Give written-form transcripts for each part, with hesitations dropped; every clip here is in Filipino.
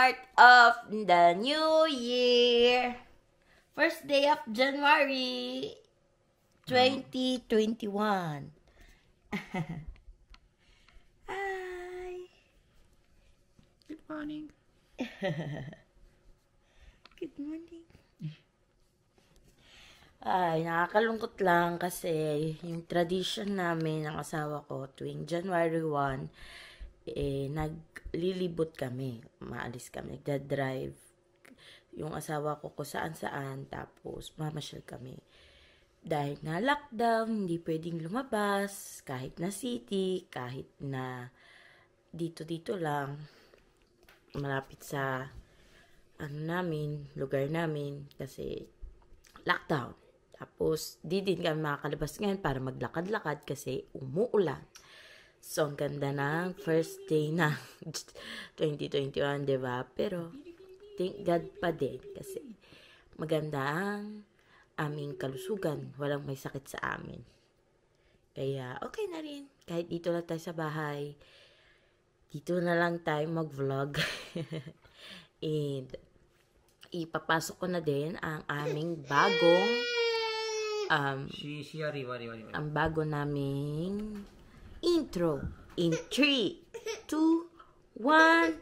start of the new year. First day of January 2021. Hi. Good morning. Good morning. Ay, nakakalungkot lang kasi yung tradition namin ng asawa ko tuwing January 1, naglilibot kami. Maalis kami, nagdadrive. Yung asawa ko kung saan-saan, tapos mamasyal kami. Dahil na lockdown, hindi pwedeng lumabas, kahit na city, kahit na dito-dito lang, malapit sa lugar namin, kasi lockdown. Tapos, di din kami makakalabas ngayon para maglakad-lakad kasi umuulan. So, ang ganda ng first day na 2021, diba? Pero, thank God pa din kasi maganda ang aming kalusugan. Walang may sakit sa amin. Kaya, okay na rin. Kahit dito lang tayo sa bahay, dito na lang tayo mag-vlog. And, ipapasok ko na din ang aming bagong ang bago naming intro in 3, 2, 1.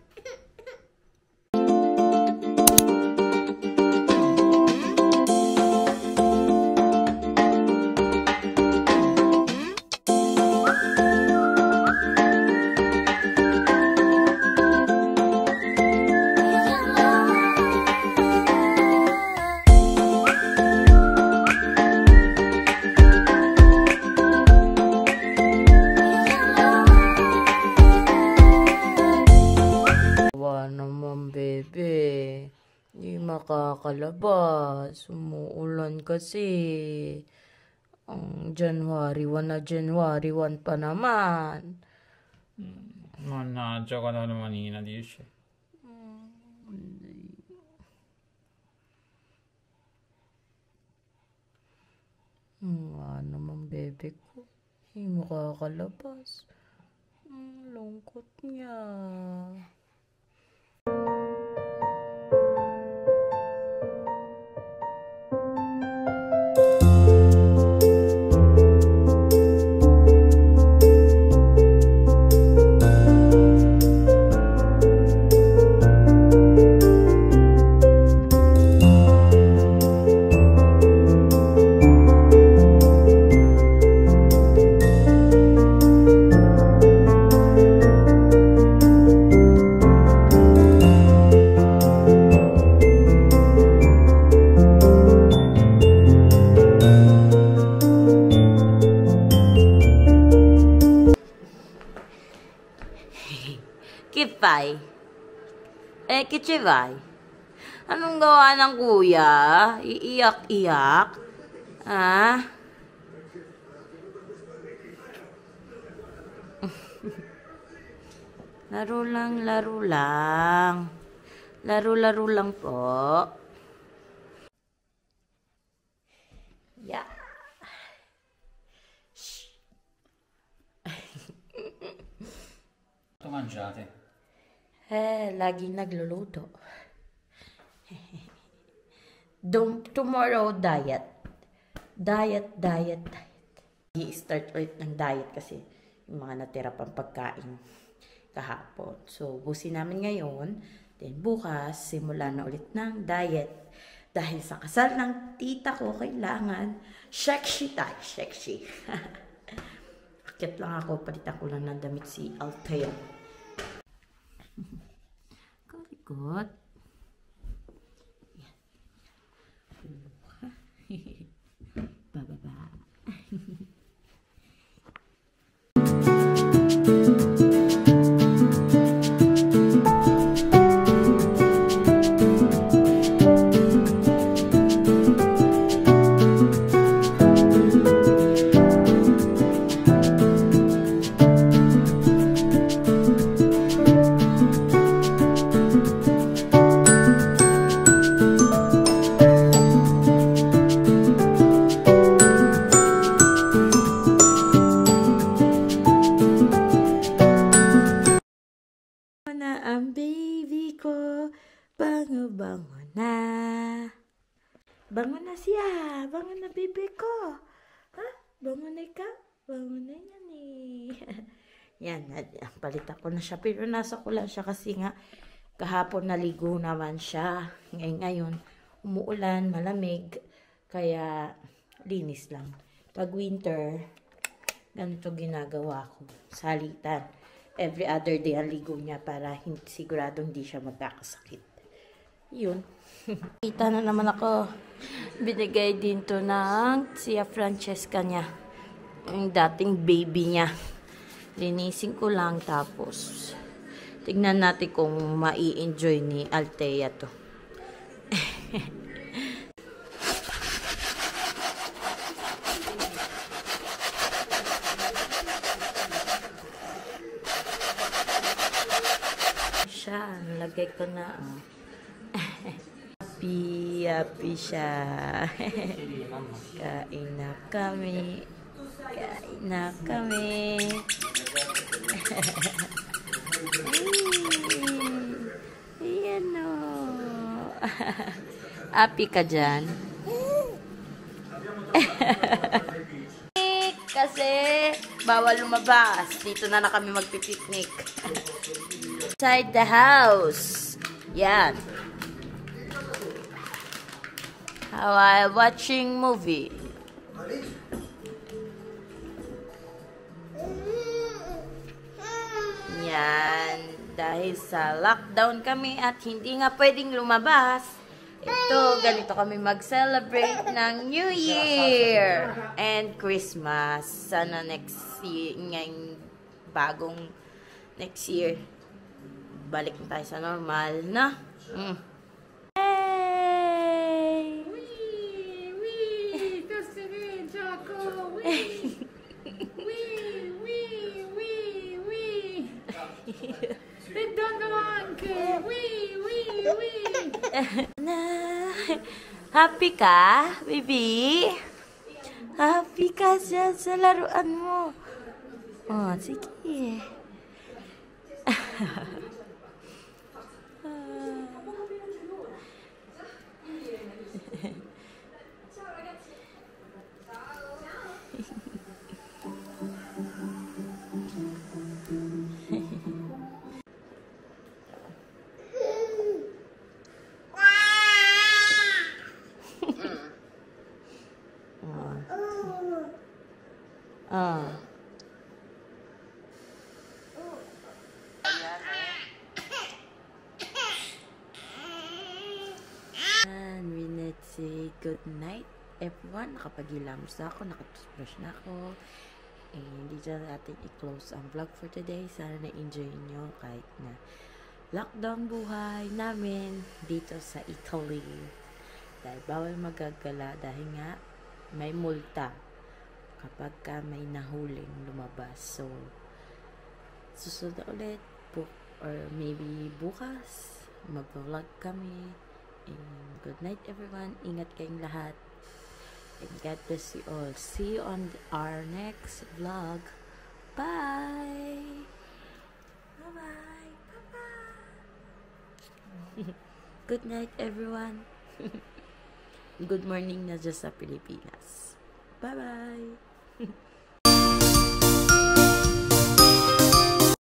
Makakalabas. Umuulan kasi. Ang January 1 na January 1 pa naman. Mannaggia, quando manina dice. Naman bebe ko. Hindi makakalabas. Lungkot niya. Kipay. Kichivay. Anong gawa ng kuya? Iiyak-iyak? Laro lang, laro lang. Laro-laro lang po. Yeah. Quanto mangiate? Laging nagluluto. Tomorrow, diet. Diet. I-start ulit ng diet kasi yung mga natira pang pagkain kahapon. So, busin namin ngayon. Then, bukas, simula na ulit ng diet. Dahil sa kasal ng tita ko, kailangan sexy tayo. Sexy. Akit lang ako, palitan ko lang ng damit si Alger. Good. Bababa. Bangon na siya. Bangon na, bebe ko. Ha? Bangon na ka? Bangon na yan eh. Yan, palitan ko na siya. Pero nasa ko lang siya kasi nga kahapon naligo naman siya. Ngayon, umuulan, malamig. Kaya, linis lang. Pag winter, ganito ginagawa ko. Salitan. Every other day ang ligo niya para sigurado hindi siya magkakasakit. Yun. Kita na naman ako. Binigay din to ng siya Francesca niya. Yung dating baby niya. Linisin ko lang tapos tignan natin kung mai-enjoy ni Altea to. Siya, nalagay ko na. Happy siya. Kain na kami. Kain na kami. Ayan o. Happy ka dyan? Kasi bawal lumabas. Dito na kami magpipiknik. Inside the house. Yan. How I watching movie. Yan. Dahil sa lockdown kami at hindi nga pwedeng lumabas. Ito, ganito kami mag-celebrate ng New Year and Christmas. Sana next year, ngayong bagong next year, balik na tayo sa normal, na? Hey! Wee! Wee! Destiny! Jaco! Wee! Wee! Wee! Wee! Wee! Ridondoanke! Wee! Wee! Wee! Happy ka, baby? Happy ka dyan sa laruan mo. Oh, sige. And we need to say good night everyone. Nakapag-ilamos na ako, nakatoothbrush na ako. And dito natin i-close ang vlog for today. Sana na-enjoy nyo kahit na lockdown buhay namin dito sa Italy. Dahil bawal magagala dahil nga may multa kapag ka may nahuling lumabas. So, susunod na ulit or maybe bukas mag-vlog kami. And good night everyone. Ingat kayong lahat. And God bless you all. See you on our next vlog. Bye! Bye-bye! Bye-bye! Good night everyone. Good morning na dyan sa Pilipinas. Bye-bye!